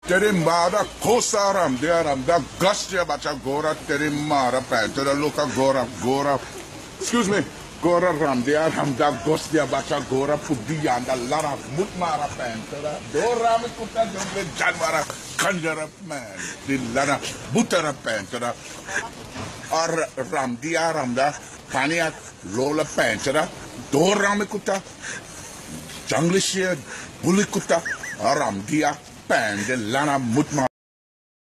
तेरी मारा खोसा राम दा गश्त बचा गोरा तेरी मारा पैन तेरा लोका गोरा गोरा excuse me गोरा राम दा गश्त बचा गोरा फुद्दी आंदा लारा मुत मारा पैन तेरा दो राम कुत्ता जंगले जानवरा खंजर मैन दिलाना बुतरा पैन तेरा और राम दा पानिया लोला पैन तेरा दो राम कुत्ता जंगली से बुली कुत्ता और राम दिया पैन de lana mutma